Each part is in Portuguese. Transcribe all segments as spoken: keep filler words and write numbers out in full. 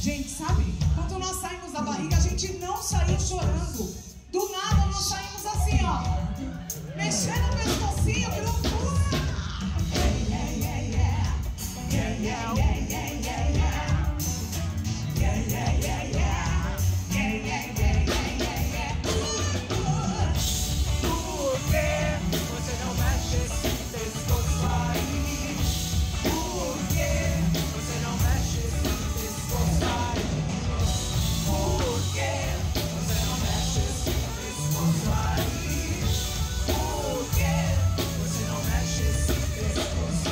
Gente, sabe? Quando nós saímos da barriga, a gente não saiu chorando. Do nada nós saímos assim, ó. Mexendo o pescocinho, que loucura! Yeah, yeah, yeah, yeah, yeah, yeah, yeah, yeah, yeah, yeah, yeah, yeah, yeah, yeah, yeah, yeah, yeah, yeah, yeah. Por que você não mexe esse pescoço aí? Por que você não mexe esse pescoço aí? Por que você não mexe esse pescoço aí? Por que você não mexe esse pescoço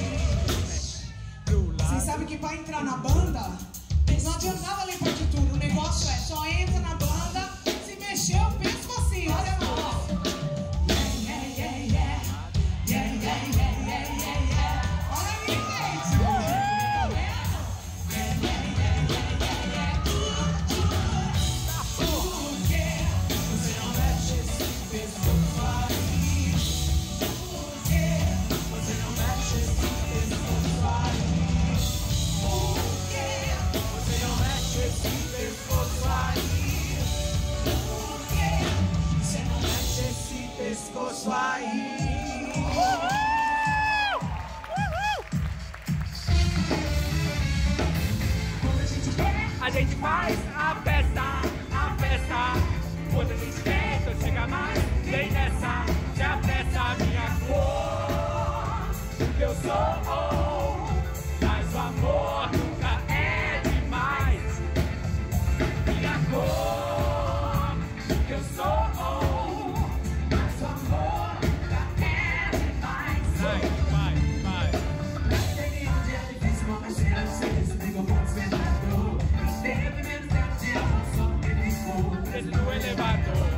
aí? Vocês sabem que para entrar na banda, não adiantava ler partitura. O negócio é, só entra na banda, se mexer eu penso assim, olha lá. Yeah, yeah, yeah, yeah. Yeah, yeah, yeah, yeah, yeah, yeah. Olha aí, gente. Tá vendo? Yeah, yeah, yeah, yeah, yeah, yeah. Por que Você não mexe esse pescoço aí? Por que você não mexe esse pescoço aí? Por que você não mexe esse pescoço aí? Por que você não mexe esse pescoço aí? A gente faz a festa, a festa. Quando a gente quer, então chega mais. Vem nessa, te apressa minha cor. Que eu sou, mas o amor nunca é demais. Minha cor, que eu sou, mas o amor nunca é demais. Vai, vai, vai. Desce do elevador.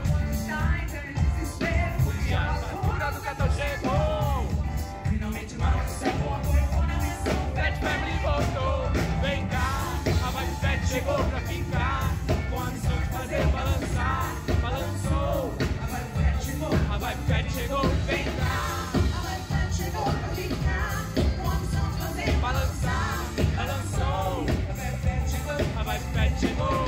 E a fatura do cartão chegou. Finalmente uma notícia boa foi quando a missão Pet Family voltou. Vem cá, a Vibe Pet chegou pra ficar. Com a missão de fazer balançar. Balançou, a Vibe Pet chegou. A Vibe Pet chegou, vem cá. A Vibe Pet chegou pra ficar, com a missão de fazer Balançar, balançou, a Vibe Pet chegou. A Vibe Pet chegou.